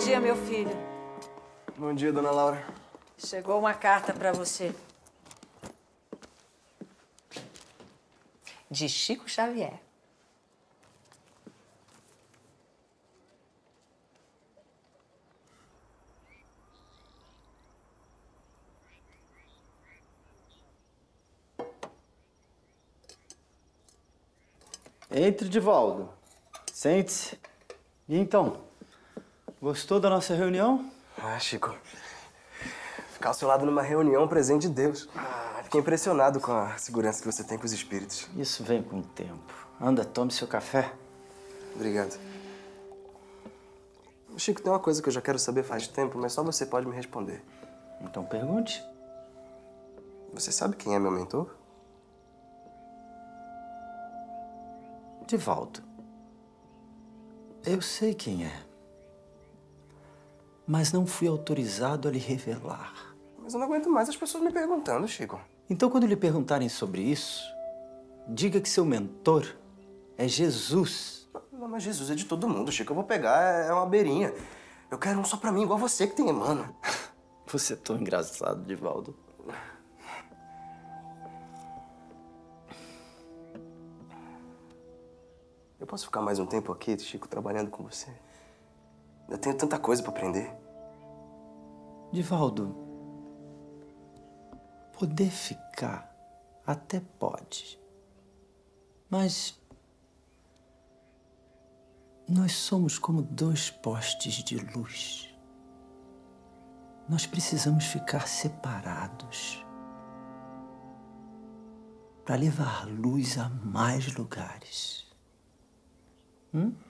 dia, meu filho. Bom dia, dona Laura. Chegou uma carta pra você. De Chico Xavier. Entre, Divaldo. Sente-se. E então? Gostou da nossa reunião? Ah, Chico. Ficar ao seu lado numa reunião é um presente de Deus. Fiquei impressionado com a segurança que você tem com os espíritos. Isso vem com o tempo. Anda, tome seu café. Obrigado. Chico, tem uma coisa que eu já quero saber faz tempo, mas só você pode me responder. Então pergunte. Você sabe quem é meu mentor? Divaldo. Eu sei quem é. Mas não fui autorizado a lhe revelar. Mas eu não aguento mais as pessoas me perguntando, Chico. Então, quando lhe perguntarem sobre isso, diga que seu mentor é Jesus. Não, mas Jesus é de todo mundo, Chico. Eu vou pegar, é uma beirinha. Eu quero um só pra mim, igual você que tem Emmanuel. Você é tão engraçado, Divaldo. Eu posso ficar mais um tempo aqui, Chico, trabalhando com você? Eu tenho tanta coisa pra aprender. Divaldo, poder ficar até pode, mas nós somos como dois postes de luz. Nós precisamos ficar separados para levar luz a mais lugares.